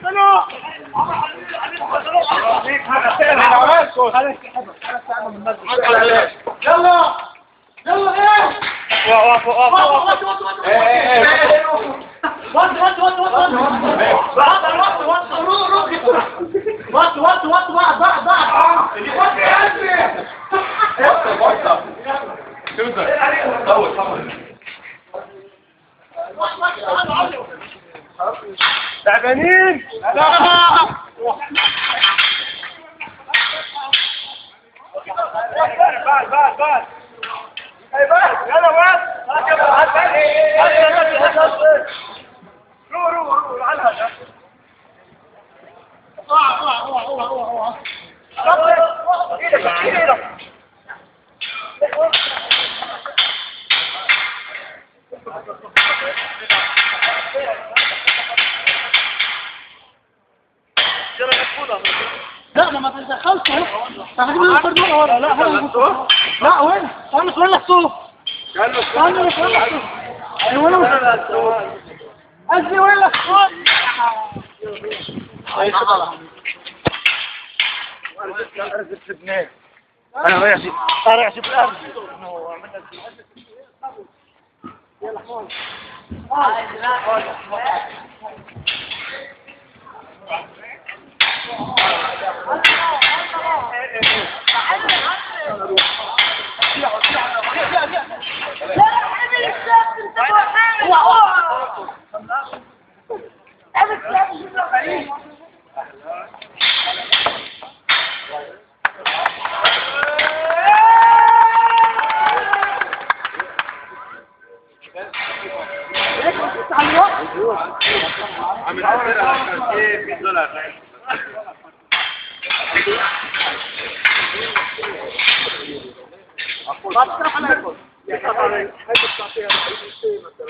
يلا يلا ايه وقف تعبانين بعد اي بس يلا روح على هذا لا ما تدخلش لا لا وين خلص وين الصوف ايوه وين وين الصوف انا رايح في الارض عم يصير على كيف $100 ما تروح على الكل